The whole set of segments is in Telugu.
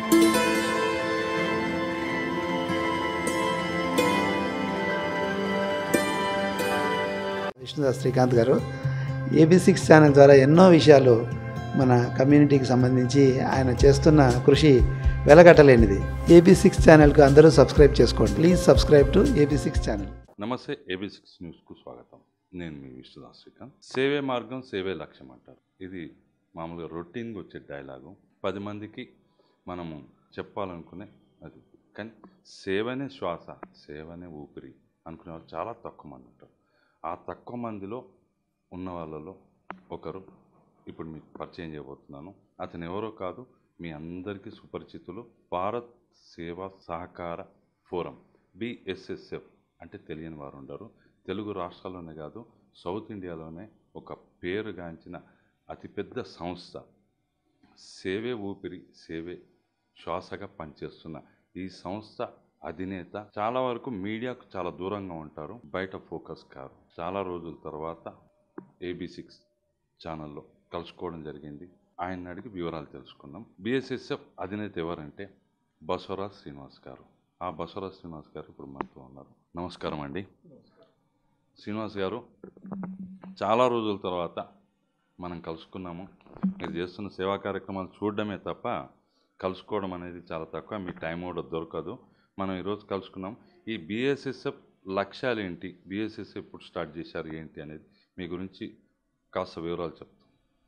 విష్ణుదాస్ శ్రీకాంత్ గారు AB6 ఛానల్ ద్వారా ఎన్నో విషయాలు మన కమ్యూనిటీకి సంబంధించి ఆయన చేస్తున్న కృషి వెలగట్టలేనిది. AB6 ఛానల్కు అందరూ సబ్స్క్రైబ్ చేసుకోండి. Please subscribe to AB6 channel. నమస్తే, AB6 న్యూస్కు స్వాగతం. నేను మీ విష్ణుదాస్ శ్రీకాంత్. సేవే మార్గం సేవే లక్ష్యం అంటారు. ఇది మామూలుగా రొటీన్గా వచ్చే డైలాగు. 10 మందికి మనము చెప్పాలనుకునే అది. కానీ సేవనే శ్వాస, సేవనే ఊపిరి అనుకునే వాళ్ళు చాలా తక్కువ మంది ఉంటారు. ఆ తక్కువ మందిలో ఉన్న వాళ్ళలో ఒకరు ఇప్పుడు మీకు పరిచయం చేయబోతున్నాను. అతను ఎవరో కాదు, మీ అందరికీ సుపరిచితులు. భారత్ సేవా సహకార ఫోరం, BSSF అంటే తెలియని వారు ఉండరు. తెలుగు రాష్ట్రాల్లోనే కాదు, సౌత్ ఇండియాలోనే ఒక పేరుగాంచిన అతిపెద్ద సంస్థ. సేవే ఊపిరి, సేవే శ్వాసగా పనిచేస్తున్న ఈ సంస్థ అధినేత చాలా వరకు మీడియాకు చాలా దూరంగా ఉంటారు, బయట ఫోకస్ కారు. చాలా రోజుల తర్వాత AB6 ఛానల్లో కలుసుకోవడం జరిగింది. ఆయన అడిగి వివరాలు తెలుసుకున్నాం. BSSF అధినేత ఎవరంటే బసవరాజ్ శ్రీనివాస్ గారు. ఆ బసవరాజ్ శ్రీనివాస్ గారు ఇప్పుడు మనతో ఉన్నారు. నమస్కారం అండి. శ్రీనివాస్ గారు, చాలా రోజుల తర్వాత మనం కలుసుకున్నాము. మీరు చేస్తున్న సేవా కార్యక్రమాలు చూడడమే తప్ప కలుసుకోవడం అనేది చాలా తక్కువ, మీ టైం కూడా దొరకదు. మనం ఈరోజు కలుసుకున్నాం. ఈ BSSF లక్ష్యాలు ఏంటి, BSSF ఎప్పుడు స్టార్ట్ చేశారు ఏంటి అనేది మీ గురించి కాస్త వివరాలు చెప్తాం.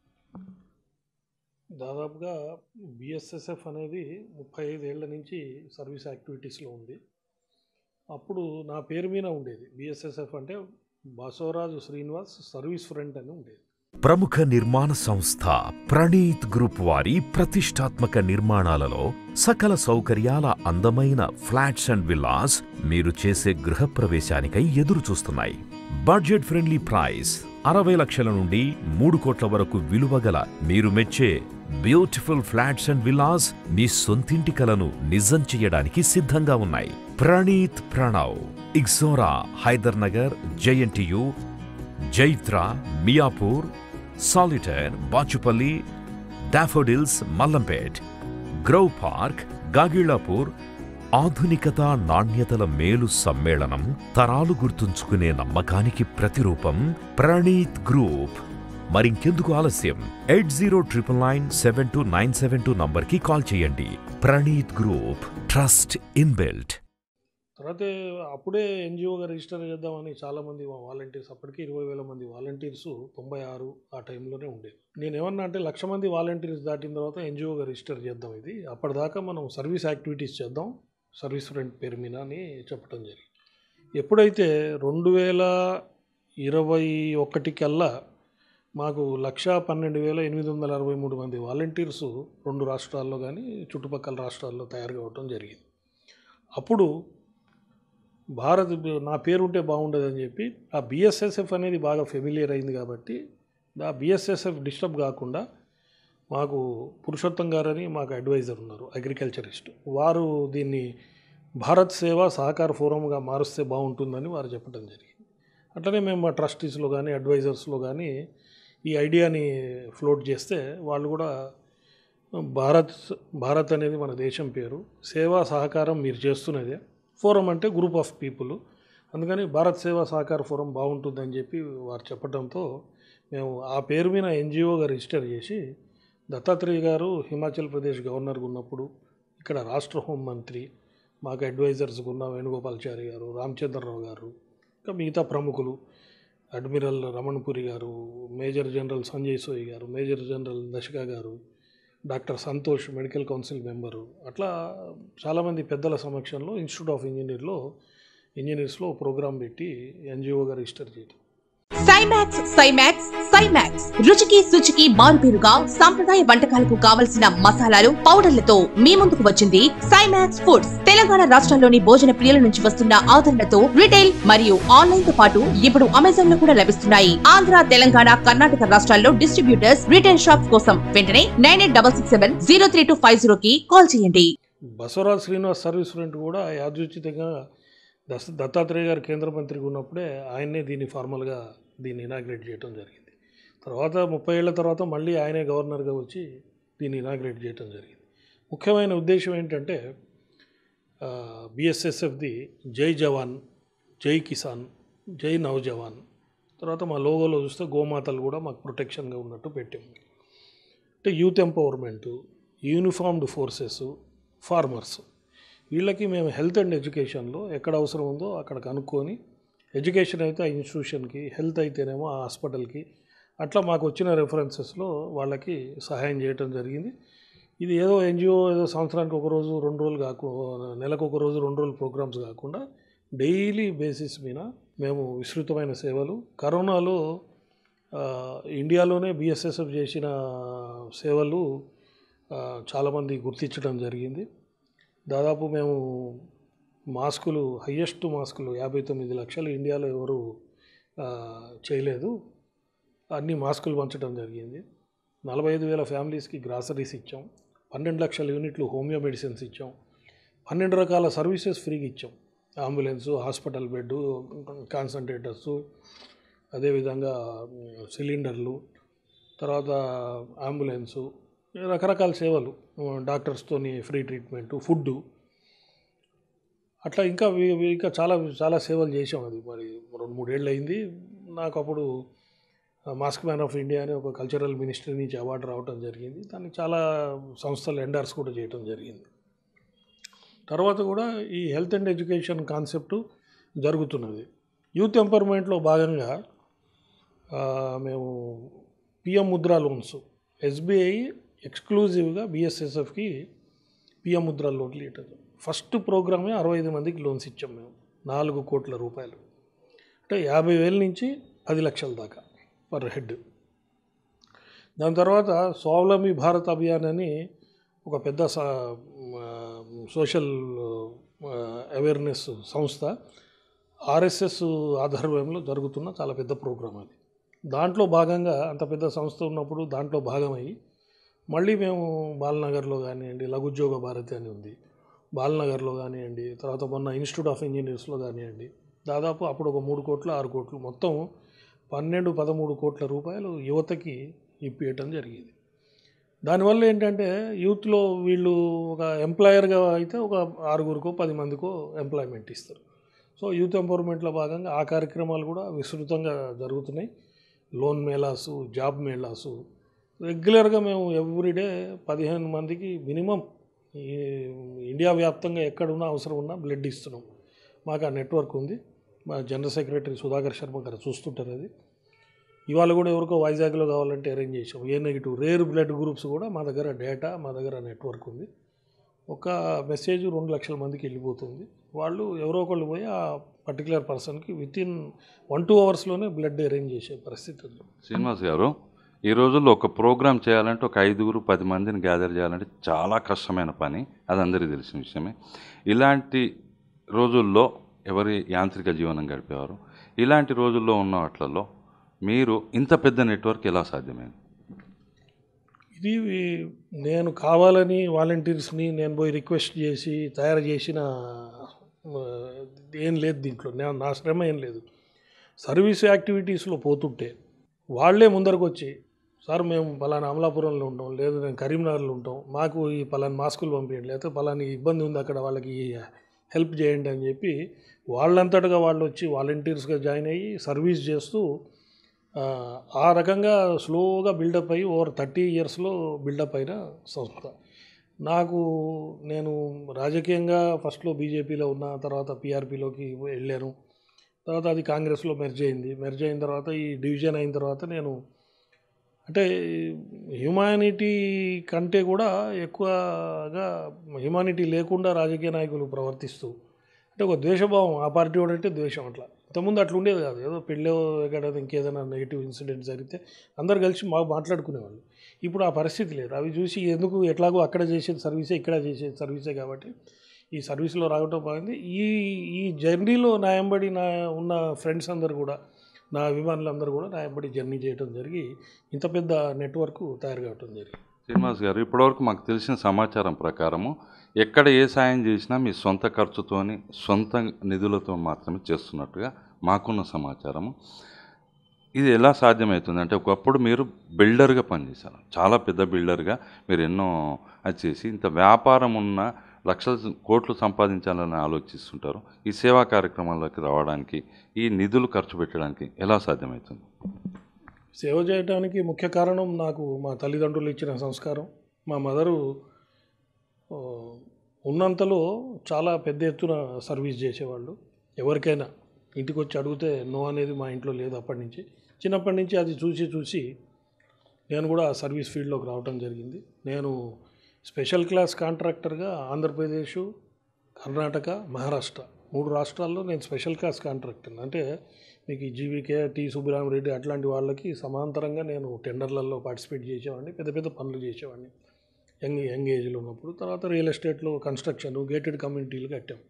దాదాపుగా BSSF అనేది 35 ఏళ్ల నుంచి సర్వీస్ యాక్టివిటీస్లో ఉంది. అప్పుడు నా పేరు మీద ఉండేది. BSSF అంటే బసవరాజు శ్రీనివాస్ సర్వీస్ ఫ్రంట్ అని ఉండేది. ప్రముఖ నిర్మాణ సంస్థ ప్రణీత్ గ్రూప్ వారి ప్రతిష్టాత్మక నిర్మాణాలలో సకల సౌకర్యాల అందమైన ఫ్లాట్స్ అండ్ విల్లాస్ మీరు చేసే గృహప్రవేశానికై ఎదురు చూస్తున్నాయి. బడ్జెట్ ఫ్రెండ్లీ ప్రైస్ 60 లక్షల నుండి 3 కోట్ల వరకు విలువగల మీరు మెచ్చే బ్యూటిఫుల్ ఫ్లాట్స్ అండ్ విల్లాస్ మీ సొంతింటి కలను నిజం చేయడానికి సిద్ధంగా ఉన్నాయి. Praneeth Pranav, Ixora, Hyder Nagar, JNTU, Jaitra, Miyapur, Solitaire, Bachupally, Daffodils, Mallampet, Grove Park, Gagillapur. ఆధునికత నాణ్యతల మేలు సమ్మేళనం, తరాలు గుర్తుంచుకునే నమ్మకానికి ప్రతిరూపం ప్రణీత్ గ్రూప్. మరింకెందుకు ఆలస్యం? 8099972972 నంబర్కి కాల్ చేయండి. Praneeth group, trust inbuilt. తర్వాత అప్పుడే NGOగా రిజిస్టర్ చేద్దామని చాలామంది వాలంటీర్స్, అప్పటికే 20,000 మంది వాలంటీర్స్ 96 ఆ టైంలోనే ఉండేది. నేను ఏమన్నా అంటే 1,00,000 మంది వాలంటీర్స్ దాటిన తర్వాత NGOగా రిజిస్టర్ చేద్దాం, ఇది అప్పటిదాకా మనం సర్వీస్ యాక్టివిటీస్ చేద్దాం సర్వీస్ ఫ్రంట్ పేరు మీద అని చెప్పడం జరిగింది. ఎప్పుడైతే 2021 కల్లా మాకు 112,863 మంది వాలంటీర్స్ 2 రాష్ట్రాల్లో కానీ చుట్టుపక్కల రాష్ట్రాల్లో తయారు కావడం జరిగింది. అప్పుడు నా పేరు ఉంటే బాగుండదని చెప్పి ఆ BSSF అనేది బాగా ఫెమిలియర్ అయింది కాబట్టి ఆ BSSF డిస్టర్బ్ కాకుండా మాకు పురుషోత్తం గారని మాకు అడ్వైజర్ ఉన్నారు, అగ్రికల్చరిస్ట్. వారు దీన్ని భారత్ సేవా సహకార ఫోరంగా మారుస్తే బాగుంటుందని వారు చెప్పడం జరిగింది. అట్లనే మేము మా ట్రస్టీస్లో కానీ అడ్వైజర్స్లో కానీ ఈ ఐడియాని ఫ్లోట్ చేస్తే వాళ్ళు కూడా భారత్ అనేది మన దేశం పేరు, సేవా సహకారం మీరు చేస్తున్నదే, ఫోరం అంటే గ్రూప్ ఆఫ్ పీపుల్, అందుకని భారత్ సేవా సహకార ఫోరం బాగుంటుందని చెప్పి వారు చెప్పడంతో మేము ఆ పేరు మీద NGOగా రిజిస్టర్ చేసి, దత్తాత్రేయ గారు హిమాచల్ ప్రదేశ్ గవర్నర్గా ఉన్నప్పుడు ఇక్కడ రాష్ట్ర హోంమంత్రి, మాకు అడ్వైజర్స్గా ఉన్న వేణుగోపాల్చారి గారు, రామచంద్రరావు గారు, ఇంకా మిగతా ప్రముఖులు, అడ్మిరల్ రమణపురి గారు, మేజర్ జనరల్ సంజయ్ సోయి గారు, మేజర్ జనరల్ దశకా గారు, doctor Santosh medical council member, అట్లా చాలామంది పెద్దల సమక్షంలో ఇన్స్టిట్యూట్ ఆఫ్ ఇంజనీర్స్లో ప్రోగ్రాం పెట్టి NGOగా రిజిస్టర్ చేయడం. సైమాక్స్ రుచికి శుచికి మారుపేరుగా సాంప్రదాయ వంటకాలకు కావలసిన మసాలాలు, పౌడర్లతో మీ ముందుకు వచ్చింది సైమాక్స్ ఫుడ్స్. తెలంగాణ రాష్ట్రంలోని భోజన ప్రియుల నుంచి వస్తున్న ఆదరణతో రిటైల్ మరియు ఆన్లైన్ తో పాటు ఇప్పుడు అమెజాన్ లో కూడా లభిస్తున్నాయి. ఆంధ్ర, తెలంగాణ, కర్ణాటక రాష్ట్రాల్లో డిస్ట్రిబ్యూటర్స్, రిటైల్ షాప్స్ కోసం వెంటనే 9866703250 కి కాల్ చేయండి. బసవరాజ్ శ్రీనివాస్ సర్వీస్ ఫ్రంట్ కూడా యాదృచ్ఛితంగా దత్తాత్రేయ గారు కేంద్ర మంత్రిగా ఉన్నప్పుడే ఆయన్నే దీన్ని ఫార్మల్గా ఇనాగ్రేట్ చేయడం జరిగింది. తర్వాత 30 ఏళ్ల తర్వాత మళ్ళీ ఆయనే గవర్నర్గా వచ్చి దీన్ని ఇనాగ్రేట్ చేయడం జరిగింది. ముఖ్యమైన ఉద్దేశం ఏంటంటే బిఎస్ఎస్ఎఫ్ది జై జవాన్, జై కిసాన్, జై నవజవాన్. తర్వాత మా లోగోలో చూస్తే గోమాతలు కూడా మాకు ప్రొటెక్షన్గా ఉన్నట్టు పెట్టాము. అంటే youth empowerment, uniformed forces, farmers, వీళ్ళకి మేము హెల్త్ అండ్ ఎడ్యుకేషన్లో ఎక్కడ అవసరం ఉందో అక్కడ కనుక్కొని, ఎడ్యుకేషన్ అయితే ఆ ఇన్స్టిట్యూషన్కి, హెల్త్ అయితేనేమో ఆ హాస్పిటల్కి, అట్లా మాకు వచ్చిన రెఫరెన్సెస్లో వాళ్ళకి సహాయం చేయడం జరిగింది. ఇది ఏదో ఎన్జిఓ ఏదో సంవత్సరానికి ఒక రోజు 2 రోజులు కాకుండా, నెలకు ఒక రోజు 2 రోజులు ప్రోగ్రామ్స్ కాకుండా డైలీ బేసిస్ మీద మేము విస్తృతమైన సేవలు. కరోనాలో ఇండియాలోనే బిఎస్ఎస్ఎఫ్ చేసిన సేవలు చాలామంది గుర్తించడం జరిగింది. దాదాపు మేము మాస్కులు, హయ్యెస్ట్ మాస్కులు 59 లక్షలు ఇండియాలో ఎవరు చేయలేదు, అన్ని మాస్కులు పంచడం జరిగింది. 45,000 ఫ్యామిలీస్కి గ్రాసరీస్ ఇచ్చాం. 12 లక్షల యూనిట్లు హోమియో మెడిసిన్స్ ఇచ్చాం. 12 రకాల సర్వీసెస్ ఫ్రీగా ఇచ్చాం. అంబులెన్సు, హాస్పిటల్ బెడ్, కాన్సన్ట్రేటర్సు, అదేవిధంగా సిలిండర్లు, తర్వాత అంబులెన్సు, రకరకాల సేవలు, డాక్టర్స్తోని ఫ్రీ ట్రీట్మెంటు, ఫుడ్డు, అట్లా ఇంకా చాలా చాలా సేవలు చేసాం. అది మరి 2-3 ఏళ్ళు అయింది. నాకు అప్పుడు మాస్క్ మ్యాన్ ఆఫ్ ఇండియా అని ఒక కల్చరల్ మినిస్ట్రీ నుంచి అవార్డు రావడం జరిగింది. దానికి చాలా సంస్థలు ఎండార్స్ కూడా చేయడం జరిగింది. తర్వాత కూడా ఈ హెల్త్ అండ్ ఎడ్యుకేషన్ కాన్సెప్టు జరుగుతున్నది. యూత్ ఎంపవర్మెంట్లో భాగంగా మేము పిఎం ముద్రా లోన్స్, ఎస్బీఐ ఎక్స్క్లూజివ్గా బిఎస్ఎస్ఎఫ్కి పిఎం ముద్రా లోన్లు ఇవ్వటం. ఫస్ట్ ప్రోగ్రామే 65 మందికి లోన్స్ ఇచ్చాం మేము, 4 కోట్ల రూపాయలు. అంటే 50,000 నుంచి 10 లక్షల దాకా పర్ హెడ్. దాని తర్వాత స్వావలంబి భారత్ అభియాన్ అని ఒక పెద్ద సోషల్ అవేర్నెస్ సంస్థ, ఆర్ఎస్ఎస్ ఆధ్వర్యంలో జరుగుతున్న చాలా పెద్ద ప్రోగ్రాం అది. దాంట్లో భాగంగా, అంత పెద్ద సంస్థ ఉన్నప్పుడు దాంట్లో భాగమై మళ్ళీ మేము బాలనగర్లో కానివ్వండి, లఘుద్యోగ భారతి అని ఉంది, బాలనగర్లో కానివ్వండి, తర్వాత మొన్న ఇన్స్టిట్యూట్ ఆఫ్ ఇంజనీర్స్లో కానివ్వండి, దాదాపు అప్పుడు ఒక 3 కోట్లు 6 కోట్లు మొత్తం 12-13 కోట్ల రూపాయలు యువతకి ఇప్పియటం జరిగింది. దానివల్ల ఏంటంటే యూత్లో వీళ్ళు ఒక ఎంప్లాయర్గా అయితే ఒక 6గురికో 10 మందికో ఎంప్లాయ్మెంట్ ఇస్తారు. సో యూత్ ఎంపవర్మెంట్లో భాగంగా ఆ కార్యక్రమాలు కూడా విస్తృతంగా జరుగుతున్నాయి. లోన్ మేళాసు, జాబ్ మేళాసు రెగ్యులర్గా మేము ఎవ్రీడే 15 మందికి మినిమం ఇండియా వ్యాప్తంగా ఎక్కడున్నా అవసరం ఉన్నా బ్లడ్ ఇస్తున్నాం. మాకు ఆ నెట్వర్క్ ఉంది. మా జనరల్ సెక్రటరీ సుధాకర్ శర్మ గారు చూస్తుంటారు. అది ఇవాళ కూడా ఎవరికో వైజాగ్లో కావాలంటే అరేంజ్ చేసాం. A negative rare blood groups కూడా మా దగ్గర డేటా, మా దగ్గర నెట్వర్క్ ఉంది. ఒక మెసేజ్ 2 లక్షల మందికి వెళ్ళిపోతుంది. వాళ్ళు ఎవరో ఒకళ్ళు పోయి ఆ పర్టికులర్ పర్సన్కి వితిన్ 1-2 అవర్స్లోనే బ్లడ్ అరేంజ్ చేసే పరిస్థితి ఉంది. శ్రీనివాస్ గారు, ఈ రోజుల్లో ఒక ప్రోగ్రామ్ చేయాలంటే ఒక 5-10 మందిని గ్యాదర్ చేయాలంటే చాలా కష్టమైన పని, అది అందరికీ తెలిసిన విషయమే. ఇలాంటి రోజుల్లో ఎవరి యాంత్రిక జీవనం గడిపేవారు, ఇలాంటి రోజుల్లో ఉన్న వాటిల్లో మీరు ఇంత పెద్ద నెట్వర్క్ ఎలా సాధ్యమైంది? ఇది నేను కావాలని వాలంటీర్స్ని నేను పోయి రిక్వెస్ట్ చేసి తయారు చేసిన ఏం లేదు దీంట్లో. నా శ్రమ ఏం లేదు. సర్వీస్ యాక్టివిటీస్లో పోతుంటే వాళ్ళే ముందరకు వచ్చి, సార్ మేము పలానా అమలాపురంలో ఉంటాం, లేదు నేను కరీంనగర్లో ఉంటాం, మాకు ఈ పలానా మాస్కులు పంపించండి, లేకపోతే పలానా ఇబ్బంది ఉంది అక్కడ వాళ్ళకి హెల్ప్ చేయండి అని చెప్పి వాళ్ళంతటగా వాళ్ళు వచ్చి వాలంటీర్స్గా జాయిన్ అయ్యి సర్వీస్ చేస్తూ ఆ రకంగా స్లోగా బిల్డప్ అయ్యి ఓవర్ 30 ఇయర్స్లో బిల్డప్ అయిన సంస్థ. నేను రాజకీయంగా ఫస్ట్లో బీజేపీలో ఉన్న, తర్వాత పీఆర్పీలోకి వెళ్ళాను. తర్వాత అది కాంగ్రెస్లో మెర్జ్ అయింది. మెర్జ్ అయిన తర్వాత ఈ డివిజన్ అయిన తర్వాత నేను అంటే హ్యుమానిటీ కంటే కూడా ఎక్కువగా హ్యుమానిటీ లేకుండా రాజకీయ నాయకులు ప్రవర్తిస్తూ, అంటే ఒక ద్వేషభావం, ఆ పార్టీ వాడంటే ద్వేషం. అట్లా ఇంతకుముందు అట్లా ఉండేది కాదు. ఏదో పెళ్ళో ఎక్కడ ఇంకేదైనా నెగిటివ్ ఇన్సిడెంట్ జరిగితే అందరు కలిసి మాట్లాడుకునేవాళ్ళు. ఇప్పుడు ఆ పరిస్థితి లేదు. అవి చూసి ఎందుకు, ఎట్లాగో అక్కడ చేసేది సర్వీసే, ఇక్కడ చేసేది సర్వీసే, కాబట్టి ఈ సర్వీస్లో రావటం బాగుంది. ఈ జర్నీలో నా వెంబడి ఉన్న ఫ్రెండ్స్ అందరు కూడా, నా అభిమానులందరూ కూడా నా వెంబడి జర్నీ చేయడం జరిగి ఇంత పెద్ద నెట్వర్క్ తయారు కావటం జరిగింది. శ్రీనివాస్ గారు, ఇప్పటివరకు మాకు తెలిసిన సమాచారం ప్రకారము ఎక్కడ ఏ సాయం చేసినా మీ సొంత ఖర్చుతోని, సొంత నిధులతో మాత్రమే చేస్తున్నట్టుగా మాకున్న సమాచారము. ఇది ఎలా సాధ్యమవుతుంది అంటే ఒకప్పుడు మీరు బిల్డర్గా పనిచేశారు, చాలా పెద్ద బిల్డర్గా మీరు ఎన్నో అది చేసి ఇంత వ్యాపారం ఉన్న లక్షల కోట్లు సంపాదించాలని ఆలోచిస్తుంటారు. ఈ సేవా కార్యక్రమాల్లోకి రావడానికి, ఈ నిధులు ఖర్చు పెట్టడానికి ఎలా సాధ్యమవుతుంది? సేవ చేయడానికి ముఖ్య కారణం నాకు మా తల్లిదండ్రులు ఇచ్చిన సంస్కారం. మా మదరు ఉన్నంతలో చాలా పెద్ద ఎత్తున సర్వీస్ చేసేవాళ్ళు. ఎవరికైనా ఇంటికి వచ్చి అడిగితే నో అనేది మా ఇంట్లో లేదు. అప్పటి నుంచి చిన్నప్పటి నుంచి అది చూసి నేను కూడా సర్వీస్ ఫీల్డ్లోకి రావడం జరిగింది. నేను స్పెషల్ క్లాస్ కాంట్రాక్టర్గా ఆంధ్రప్రదేశ్, కర్ణాటక, మహారాష్ట్ర 3 రాష్ట్రాల్లో నేను స్పెషల్ క్లాస్ కాంట్రాక్టర్. అంటే మీకు ఈ జీవీకే, టి సుబ్బరామరెడ్డి అట్లాంటి వాళ్ళకి సమాంతరంగా నేను టెండర్లలో పార్టిసిపేట్ చేసేవాడిని, పెద్ద పనులు చేసేవాడిని యంగ్ ఏజ్లో ఉన్నప్పుడు. తర్వాత రియల్ ఎస్టేట్లో కన్స్ట్రక్షన్, గేటెడ్ కమ్యూనిటీలు కట్టాం.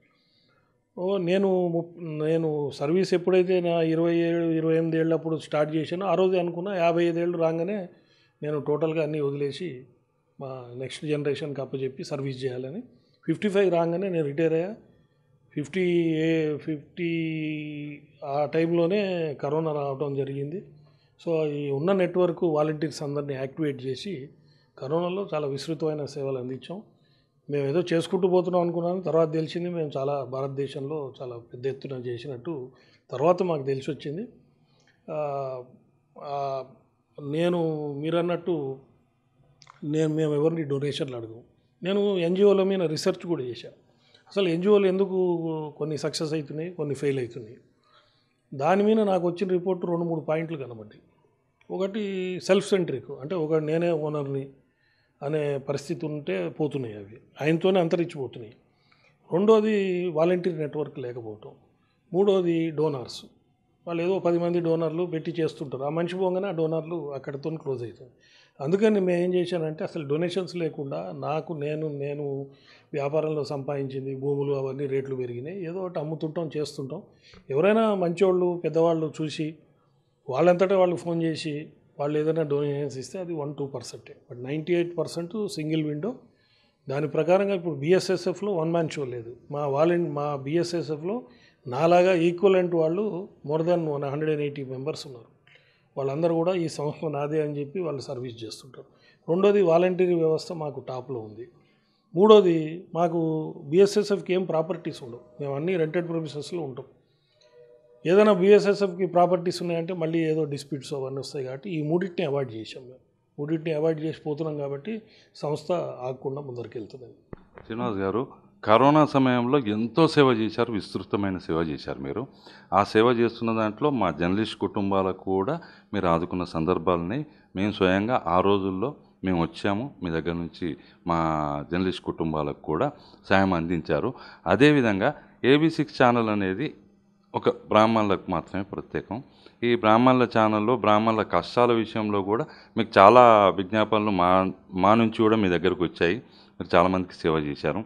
నేను సర్వీస్ ఎప్పుడైతే నా 27-28 ఏళ్ళప్పుడు స్టార్ట్ చేశానో ఆ రోజే అనుకున్నా 55 ఏళ్ళు రాగానే నేను టోటల్గా అన్నీ వదిలేసి మా నెక్స్ట్ జనరేషన్కి అప్పచెప్పి సర్వీస్ చేయాలని. 55 రాగానే నేను రిటైర్ అయ్యా. 50 ఆ టైంలోనే కరోనా రావడం జరిగింది. సో ఈ ఉన్న నెట్వర్క్ వాలంటీర్స్ అందరినీ యాక్టివేట్ చేసి కరోనాలో చాలా విస్తృతమైన సేవలు అందించాం. మేము ఏదో చేసుకుంటూ పోతున్నాం అనుకున్నాను. తర్వాత తెలిసింది మేము చాలా భారతదేశంలో చాలా పెద్ద ఎత్తున చేసినట్టు తర్వాత మాకు తెలిసి వచ్చింది. నేను మీరన్నట్టు మేము ఎవరిని డొనేషన్లు అడగము. నేను ఎన్జిఓల మీద రీసెర్చ్ కూడా చేశాను. అసలు ఎన్జిఓలు ఎందుకు కొన్ని సక్సెస్ అవుతున్నాయి, కొన్ని ఫెయిల్ అవుతున్నాయి. దాని మీద నాకు వచ్చిన రిపోర్టు 2-3 పాయింట్లు కనబడ్డాయి. ఒకటి సెల్ఫ్ సెంట్రిక్, అంటే నేనే ఓనర్ని అనే పరిస్థితి ఉంటే పోతున్నాయి, అవి ఆయనతోనే అంతరించిపోతున్నాయి. రెండోది వాలంటీర్ నెట్వర్క్ లేకపోవటం. మూడోది డోనార్స్, వాళ్ళు ఏదో 10 మంది డోనర్లు పెట్టి చేస్తుంటారు. ఆ మనిషి పోగానే ఆ డోనర్లు అక్కడితో క్లోజ్ అవుతుంది. అందుకని మేము ఏం చేశానంటే అసలు డొనేషన్స్ లేకుండా నేను వ్యాపారంలో సంపాదించింది, భూములు అవన్నీ రేట్లు పెరిగినాయి, ఏదో ఒకటి అమ్ముతుంటాం, చేస్తుంటాం. ఎవరైనా మంచివాళ్ళు పెద్దవాళ్ళు చూసి వాళ్ళంతటా వాళ్ళు ఫోన్ చేసి వాళ్ళు ఏదైనా డొనేషన్స్ ఇస్తే అది 1-2%. But 98% single window. దాని ప్రకారంగా ఇప్పుడు బిఎస్ఎస్ఎఫ్లో 1 మ్యాన్ షో లేదు. మా బిఎస్ఎస్ఎఫ్లో నాలాగా ఈక్వలెంట్ వాళ్ళు మోర్ దాన్ 180 మెంబర్స్ ఉన్నారు. వాళ్ళందరూ కూడా ఈ సంస్థ నాదే అని చెప్పి వాళ్ళు సర్వీస్ చేస్తుంటారు. రెండోది వాలంటీర్ వ్యవస్థ మాకు టాప్లో ఉంది. మూడోది మాకు బిఎస్ఎస్ఎఫ్కి ఏం ప్రాపర్టీస్ ఉండవు. మేము అన్నీ రెంటెడ్ ప్రొమిసెస్లో ఉంటాం. ఏదైనా బిఎస్ఎస్ఎఫ్కి ప్రాపర్టీస్ ఉన్నాయంటే మళ్ళీ ఏదో డిస్ప్యూట్స్ అవన్నీ వస్తాయి. కాబట్టి ఈ మూడింటిని అవాయిడ్ చేసాం. మేము మూడింటిని అవాయిడ్ చేసి పోతున్నాం కాబట్టి సంస్థ ఆగకుండా ముందరికి వెళ్తుంది. శ్రీనివాస్ గారు, కరోనా సమయంలో ఎంతో సేవ చేశారు, విస్తృతమైన సేవ చేశారు మీరు. ఆ సేవ చేస్తున్న దాంట్లో మా జర్నలిస్ట్ కుటుంబాలకు కూడా మీరు ఆదుకున్న సందర్భాలని మేము స్వయంగా ఆ రోజుల్లో మేము వచ్చాము. మీ దగ్గర నుంచి మా జర్నలిస్ట్ కుటుంబాలకు కూడా సాయం అందించారు. అదేవిధంగా AB6 ఛానల్ అనేది ఒక బ్రాహ్మణులకు మాత్రమే ప్రత్యేకం. ఈ బ్రాహ్మణుల ఛానల్లో బ్రాహ్మణుల కష్టాల విషయంలో కూడా మీకు చాలా విజ్ఞాపనలు మా నుంచి కూడా మీ దగ్గరకు వచ్చాయి. మీరు చాలామందికి సేవ చేశారు.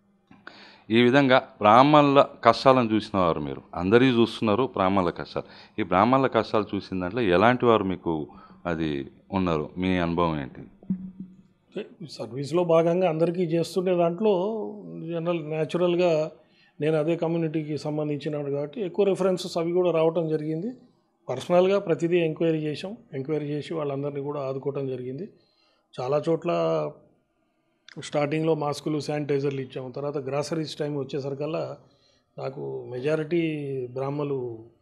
ఈ విధంగా బ్రాహ్మణుల కష్టాలను చూసిన వారు మీరు, అందరికీ చూస్తున్నారు బ్రాహ్మణుల కష్టాలు. ఈ బ్రాహ్మణుల కష్టాలు చూసిన దాంట్లో ఎలాంటి వారు మీకు అది ఉన్నారు, మీ అనుభవం ఏంటి? సర్వీస్లో భాగంగా అందరికీ చేస్తుండే దాంట్లో న్యాచురల్గా నేను అదే కమ్యూనిటీకి సంబంధించినాడు కాబట్టి ఎక్కువ రెఫరెన్సెస్ అవి కూడా రావటం జరిగింది. పర్సనల్గా ప్రతిదీ ఎంక్వైరీ చేసి వాళ్ళందరినీ కూడా ఆదుకోవటం జరిగింది. చాలా చోట్ల స్టార్టింగ్లో మాస్కులు, శానిటైజర్లు ఇచ్చాము. తర్వాత గ్రాసరీస్ టైం వచ్చేసరికల్లా నాకు మెజారిటీ బ్రాహ్మలు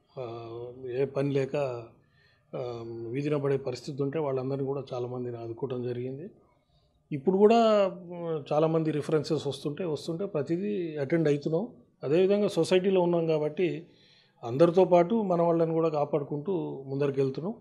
ఏ పని లేక వీధిన పడే పరిస్థితి ఉంటే వాళ్ళందరినీ కూడా చాలామందిని ఆదుకోవటం జరిగింది. ఇప్పుడు కూడా చాలామంది రిఫరెన్సెస్ వస్తుంటే ప్రతిదీ అటెండ్ అవుతున్నాం. అదేవిధంగా సొసైటీలో ఉన్నాం కాబట్టి అందరితో పాటు మన వాళ్ళని కూడా కాపాడుకుంటూ ముందరికి వెళ్తున్నాం.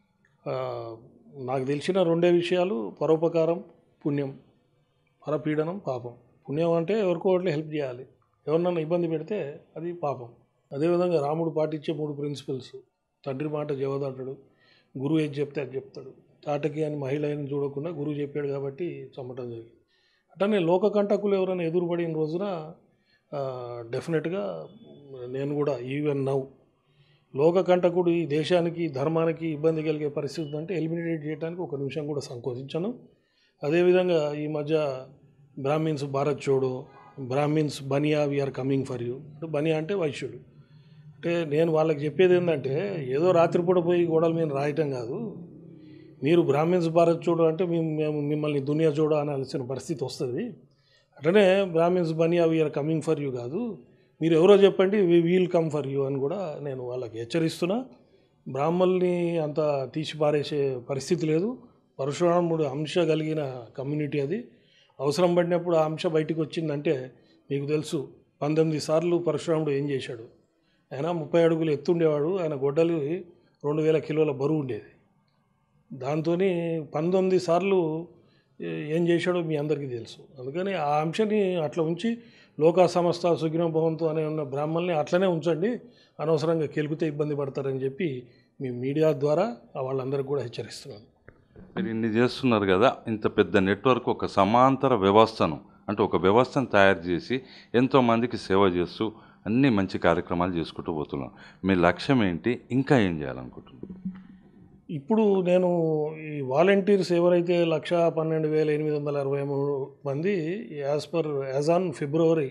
నాకు తెలిసిన 2 విషయాలు: పరోపకారం, పుణ్యం. పరపీడనం పాపం. పుణ్యం అంటే ఎవరికో ఒకటి హెల్ప్ చేయాలి, ఎవరినన్నా ఇబ్బంది పెడితే అది పాపం. అదేవిధంగా రాముడు పాటించే 3 ప్రిన్సిపల్స్: తండ్రి మాట జవదాటడు, గురువు ఏది చెప్తే అది చెప్తాడు, తాటకి అని మహిళని చూడకుండా గురువు చెప్పాడు కాబట్టి చమ్మటం జరిగింది. అట్లనే లోక కంటకులు ఎవరైనా ఎదురుపడిన రోజున డెఫినెట్గా నేను కూడా ఈవెన్ నౌ లోక కంటకుడు ఈ దేశానికి, ధర్మానికి ఇబ్బంది కలిగే పరిస్థితి అంటే ఎలిమినేట్ చేయడానికి 1 నిమిషం కూడా సంకోచించను. అదేవిధంగా ఈ మధ్య బ్రాహ్మిన్స్ భారత్ చోడో, Brahmins Bania we are coming for you. Bania అంటే వైశ్యుడు, అంటే నేను వాళ్ళకి చెప్పేది ఏంటంటే ఏదో రాత్రిపూట పోయి గోడల మీద రాయటం కాదు. మీరు బ్రాహ్మిన్స్ భారత్ చూడ అంటే మేము మిమ్మల్ని దునియా చూడ అనాల్సిన పరిస్థితి వస్తుంది. అట్లనే Brahmins Bania we are coming for you కాదు, మీరు ఎవరో చెప్పండి వీల్ కమ్ ఫర్ యూ అని కూడా నేను వాళ్ళకి హెచ్చరిస్తున్నా. బ్రాహ్మణుల్ని అంత తీసి పారేసే పరిస్థితి లేదు. పరశురాముడు అంశ కలిగిన కమ్యూనిటీ అది. అవసరం పడినప్పుడు ఆ అంశ బయటికి వచ్చిందంటే మీకు తెలుసు 19 సార్లు పరశురాముడు ఏం చేశాడు. ఆయన 30 అడుగులు ఎత్తుండేవాడు, ఆయన గొడ్డలు 2000 కిలోల బరువు ఉండేది. దాంతో 19 సార్లు ఏం చేశాడో మీ అందరికీ తెలుసు. అందుకని ఆ అంశాన్ని అట్లా ఉంచి లోకా సంస్థ సుఖినో భవంతు అనే ఉన్న బ్రాహ్మణుల్ని అట్లనే ఉంచండి, అనవసరంగా కెలికితే ఇబ్బంది పడతారని చెప్పి మీ మీడియా ద్వారా వాళ్ళందరికీ కూడా హెచ్చరిస్తున్నాను. మీరు ఇన్ని చేస్తున్నారు కదా, ఇంత పెద్ద నెట్వర్క్ ఒక సమాంతర వ్యవస్థను అంటే ఒక వ్యవస్థను తయారు చేసి ఎంతోమందికి సేవ చేస్తూ అన్ని మంచి కార్యక్రమాలు చేసుకుంటూ పోతున్నాం. మీ లక్ష్యం ఏంటి, ఇంకా ఏం చేయాలనుకుంటున్నారు? ఇప్పుడు నేను ఈ వాలంటీర్స్ ఎవరైతే 112,863 మంది యాజ్ ఆన్ ఫిబ్రవరి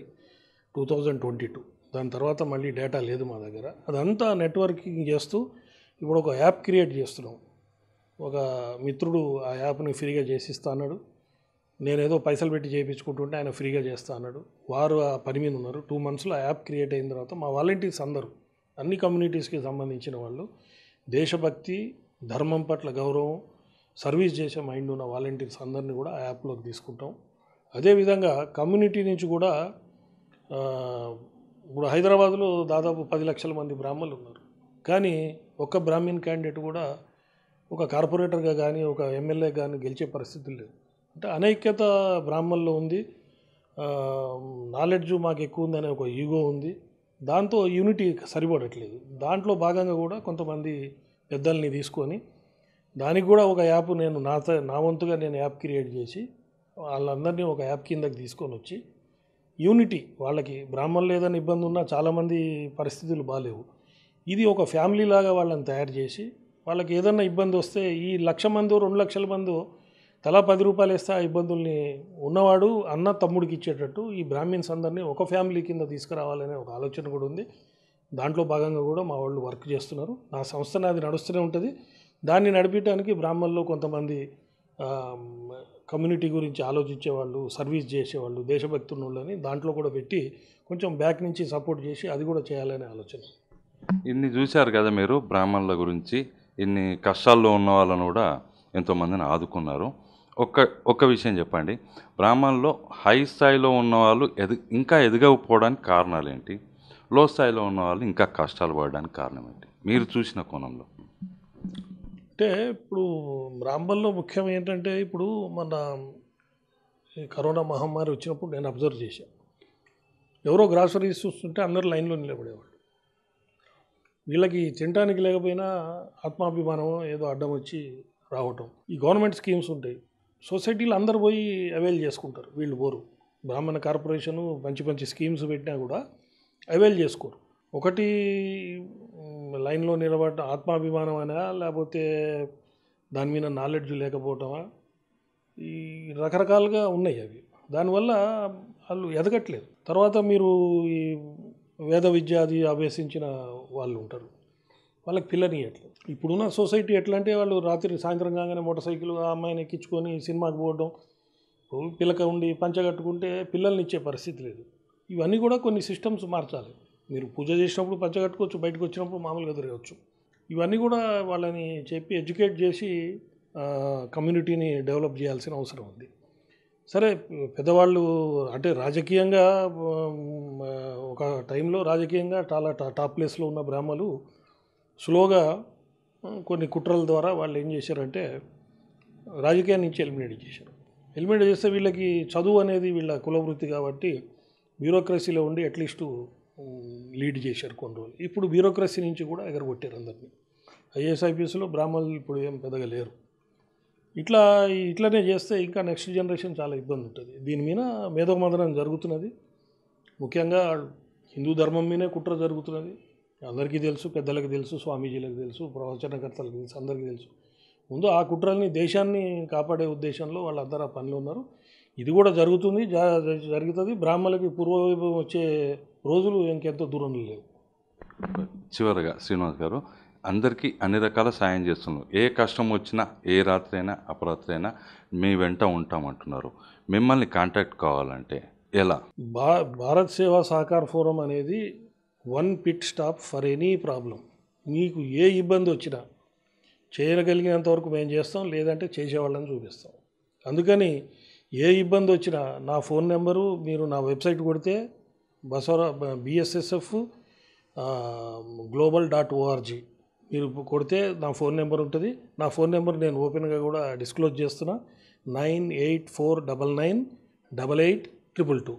2022, దాని తర్వాత మళ్ళీ డేటా లేదు మా దగ్గర, అదంతా నెట్వర్కింగ్ చేస్తూ ఇప్పుడు ఒక యాప్ క్రియేట్ చేస్తున్నాం. ఒక మిత్రుడు ఆ యాప్ని ఫ్రీగా చేసిస్తా అన్నాడు. నేనేదో పైసలు పెట్టి చేయించుకుంటుంటే ఆయన ఫ్రీగా చేస్తా అన్నాడు. వారు ఆ పని మీద ఉన్నారు. 2 monthsలో ఆ యాప్ క్రియేట్ అయిన తర్వాత మా వాలంటీర్స్ అందరూ అన్ని కమ్యూనిటీస్కి సంబంధించిన వాళ్ళు దేశభక్తి, ధర్మం పట్ల గౌరవం, సర్వీస్ చేసే మైండ్ ఉన్న వాలంటీర్స్ అందరినీ కూడా ఆ యాప్లోకి తీసుకుంటాం. అదేవిధంగా కమ్యూనిటీ నుంచి కూడా ఇప్పుడు హైదరాబాద్లో దాదాపు 10 లక్షల మంది బ్రాహ్మణులు ఉన్నారు. కానీ ఒక్క బ్రాహ్మణ్ క్యాండిడేట్ కూడా ఒక కార్పొరేటర్గా కానీ ఒక ఎమ్మెల్యే కానీ గెలిచే పరిస్థితులు లేవు. అంటే అనైక్యత బ్రాహ్మణుల్లో ఉంది. నాలెడ్జ్ మాకు ఎక్కువ ఉందనే ఒక ఈగో ఉంది. దాంతో యూనిటీ సరిపడట్లేదు. దాంట్లో భాగంగా కూడా కొంతమంది పెద్దల్ని తీసుకొని దానికి కూడా ఒక యాప్ నేను నా వంతుగా నేను యాప్ క్రియేట్ చేసి వాళ్ళందరినీ ఒక యాప్ కిందకి తీసుకొని వచ్చి యూనిటీ, వాళ్ళకి బ్రాహ్మణులు ఏదైనా ఇబ్బంది ఉన్నా చాలామంది పరిస్థితులు బాగాలేవు, ఇది ఒక ఫ్యామిలీ లాగా వాళ్ళని తయారు చేసి వాళ్ళకి ఏదైనా ఇబ్బంది వస్తే ఈ 1,00,000 మందో 2,00,000 మందో తలా 10 రూపాయలు వేస్తే ఆ ఇబ్బందుల్ని ఉన్నవాడు అన్న తమ్ముడికి ఇచ్చేటట్టు ఈ బ్రాహ్మిన్స్ అందరినీ ఒక ఫ్యామిలీ కింద తీసుకురావాలనే ఒక ఆలోచన కూడా ఉంది. దాంట్లో భాగంగా కూడా మా వాళ్ళు వర్క్ చేస్తున్నారు. నా సంస్థ అది నడుస్తూనే ఉంటుంది. దాన్ని నడిపించడానికి బ్రాహ్మణుల్లో కొంతమంది కమ్యూనిటీ గురించి ఆలోచించేవాళ్ళు, సర్వీస్ చేసేవాళ్ళు, దేశభక్తి ఉన్నోళ్ళని దాంట్లో కూడా పెట్టి కొంచెం బ్యాక్ నుంచి సపోర్ట్ చేసి అది కూడా చేయాలనే ఆలోచన. ఇన్ని చూశారు కదా మీరు బ్రాహ్మణుల గురించి, ఇన్ని కష్టాల్లో ఉన్న వాళ్ళను కూడా ఎంతోమందిని ఆదుకున్నారు. ఒక్క విషయం చెప్పండి, బ్రాహ్మణుల్లో హై స్థాయిలో ఉన్నవాళ్ళు ఇంకా ఎదగకపోవడానికి కారణాలు ఏంటి, లో స్థాయిలో ఉన్నవాళ్ళు ఇంకా కష్టాలు పడడానికి కారణం ఏంటి మీరు చూసిన కోణంలో? అంటే ఇప్పుడు బ్రాహ్మణుల్లో ముఖ్యం ఏంటంటే ఇప్పుడు మన కరోనా మహమ్మారి వచ్చినప్పుడు నేను అబ్జర్వ్ చేశాను. ఎవరో గ్రాసరీస్ చూస్తుంటే అందరూ లైన్లో నిలబడేవాళ్ళు. వీళ్ళకి తినడానికి లేకపోయినా ఆత్మాభిమానం ఏదో అడ్డం వచ్చి రావటం. ఈ గవర్నమెంట్ స్కీమ్స్ ఉంటాయి, సొసైటీలో అందరు పోయి అవైల్ చేసుకుంటారు, వీళ్ళు పోరు. బ్రాహ్మణ కార్పొరేషను మంచి మంచి స్కీమ్స్ పెట్టినా కూడా అవైల్ చేసుకోరు. ఒకటి లైన్లో నిలబడటం ఆత్మాభిమానం అయినా లేకపోతే దాని మీద నాలెడ్జ్ లేకపోవటమా, ఈ రకరకాలుగా ఉన్నాయి అవి. దానివల్ల వాళ్ళు ఎదగట్లేదు. తర్వాత మీరు ఈ వేద విద్య అది అభ్యసించిన వాళ్ళు ఉంటారు, వాళ్ళకి పిల్లనియట్లేదు. ఇప్పుడున్న సొసైటీ ఎట్లా అంటే వాళ్ళు రాత్రి సాయంత్రం కాగానే మోటార్ సైకిల్ ఆ అమ్మాయిని ఎక్కించుకొని సినిమాకి పోవడం, పిల్లక ఉండి పంచగట్టుకుంటే పిల్లల్ని ఇచ్చే పరిస్థితి లేదు. ఇవన్నీ కూడా కొన్ని సిస్టమ్స్ మార్చాలి. మీరు పూజ చేసినప్పుడు పంచ కట్టుకోవచ్చు, బయటకు వచ్చినప్పుడు మామూలుగా తిరగవచ్చు. ఇవన్నీ కూడా వాళ్ళని చెప్పి ఎడ్యుకేట్ చేసి కమ్యూనిటీని డెవలప్ చేయాల్సిన అవసరం ఉంది. సరే, పెద్దవాళ్ళు అంటే రాజకీయంగా ఒక టైంలో రాజకీయంగా చాలా టాప్ ప్లేస్లో ఉన్న బ్రాహ్మణులు స్లోగా కొన్ని కుట్రల ద్వారా వాళ్ళు ఏం చేశారంటే రాజకీయాన్ని నుంచి ఎలిమినేట్ చేశారు. ఎలిమినేట్ చేస్తే వీళ్ళకి చదువు అనేది వీళ్ళ కులవృత్తి కాబట్టి బ్యూరోక్రసీలో ఉండి అట్లీస్ట్ లీడ్ చేశారు కొన్ని రోజులు. ఇప్పుడు బ్యూరోక్రసీ నుంచి కూడా ఎగరగొట్టారు అందరినీ. ఐఏఎస్ ఐపీఎస్లో బ్రాహ్మణులు ఇప్పుడు ఏం పెద్దగా లేరు. ఇట్లనే చేస్తే ఇంకా నెక్స్ట్ జనరేషన్ చాలా ఇబ్బంది ఉంటుంది. దీని మీద మేధోమథనం జరుగుతున్నది. ముఖ్యంగా హిందూ ధర్మం మీదే కుట్ర జరుగుతున్నది. అందరికీ తెలుసు, పెద్దలకు తెలుసు, స్వామీజీలకు తెలుసు, ప్రవచనకర్తలకు తెలుసు, అందరికీ తెలుసు. ముందు ఆ కుట్రల్ని దేశాన్ని కాపాడే ఉద్దేశంలో వాళ్ళందరూ ఆ పనిలో ఉన్నారు. ఇది కూడా జరుగుతుంది, జరుగుతుంది. బ్రాహ్మణులకి పూర్వవైభవం వచ్చే రోజులు ఇంకెంతో దూరంలో లేవు. చివరిగా శ్రీనివాస్ గారు, అందరికీ అన్ని రకాల సాయం చేస్తున్నారు. ఏ కష్టం వచ్చినా, ఏ రాత్రి అయినా అపరాత్రి అయినా మీ వెంట ఉంటామంటున్నారు. మిమ్మల్ని కాంటాక్ట్ కావాలంటే ఎలా? భారత్ సేవా సహకార్ ఫోరం అనేది one pit stop for any problem. మీకు ఏ ఇబ్బంది వచ్చినా చేయగలిగినంత వరకు మేము చేస్తాం, లేదంటే చేసేవాళ్ళని చూపిస్తాం. అందుకని ఏ ఇబ్బంది వచ్చినా నా ఫోన్ నెంబరు మీరు నా వెబ్సైట్ కొడితే BSSF global.org మీరు కొడితే నా ఫోన్ నెంబర్ ఉంటుంది. నా ఫోన్ నెంబర్ నేను ఓపెన్గా కూడా డిస్క్లోజ్ చేస్తున్నా. 9849988822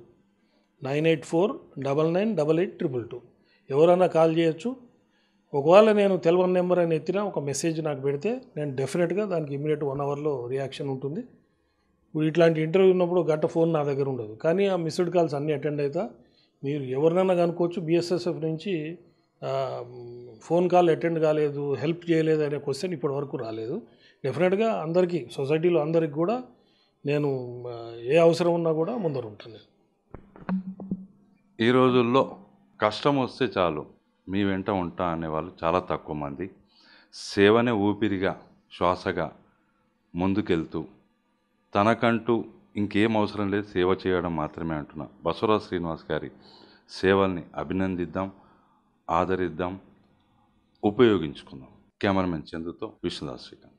9849988822. ఎవరైనా కాల్ చేయొచ్చు. ఒకవేళ నేను తెలియని నెంబర్ అని ఎత్తినా ఒక మెసేజ్ నాకు పెడితే నేను డెఫినెట్గా దానికి ఇమీడియట్ 1 అవర్లో రియాక్షన్ ఉంటుంది. ఇప్పుడు ఇట్లాంటి ఇంటర్వ్యూ ఉన్నప్పుడు గంట ఫోన్ నా దగ్గర ఉండదు, కానీ ఆ మిస్డ్ కాల్స్ అన్నీ అటెండ్ అవుతా. మీరు ఎవరినైనా కనుక్కోవచ్చు. BSSF నుంచి ఫోన్ కాల్ అటెండ్ కాలేదు, హెల్ప్ చేయలేదు అనే క్వశ్చన్ ఇప్పటి వరకు రాలేదు. డెఫినెట్గా అందరికీ, సొసైటీలో అందరికి కూడా నేను ఏ అవసరం ఉన్నా కూడా ముందర ఉంటాను. ఈ రోజుల్లో కష్టం వస్తే చాలు మీ వెంట ఉంటా అనేవాళ్ళు చాలా తక్కువ మంది. సేవనే ఊపిరిగా, శ్వాసగా ముందుకెళ్తూ తనకంటూ ఇంకేం అవసరం లేదు, సేవ చేయడం మాత్రమే అంటున్నా బసవరాజ్ శ్రీనివాస్ గారి సేవల్ని అభినందిద్దాం, ఆదరిద్దాం, ఉపయోగించుకుందాం. కెమెరామెన్ చందుతో విష్ణుదాస్ శ్రీకాంత్.